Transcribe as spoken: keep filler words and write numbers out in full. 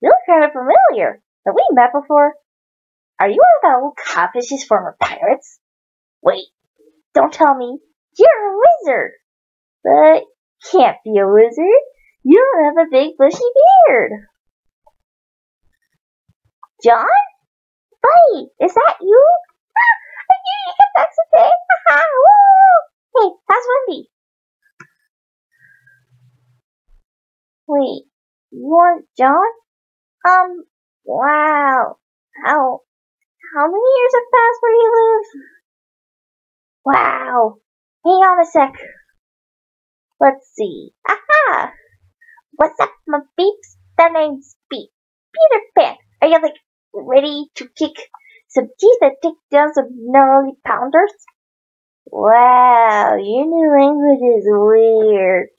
You look kind of familiar. Have we met before? Are you one of the old codfish's former pirates? Wait, don't tell me. You're a wizard. But can't be a wizard. You don't have a big bushy beard. John? Barrie, is that you? Ah, I knew you come back someday. Haha, woo! Hey, how's Wendy? Wait, you aren't John? Um, wow. How, how many years have passed where you live? Wow. Hang on a sec. Let's see. Aha! What's up, my peeps? The name's Beep. Peter Pan. Are you, like, ready to kick some teeth and take down some gnarly pounders? Wow, your new language is weird.